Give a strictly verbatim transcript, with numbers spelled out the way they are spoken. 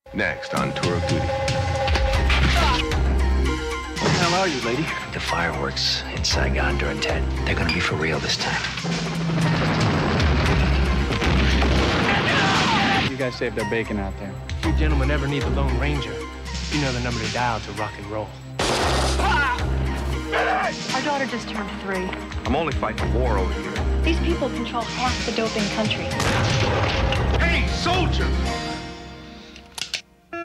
Next on Tour of Duty. What the hell are you, lady? The fireworks in Saigon during Tet. They're gonna be for real this time. You guys saved our bacon out there. If you gentlemen ever need the Lone Ranger, you know the number to dial to rock and roll. Our daughter just turned three. I'm only fighting war over here. These people control half the doping country. Hey, soldier!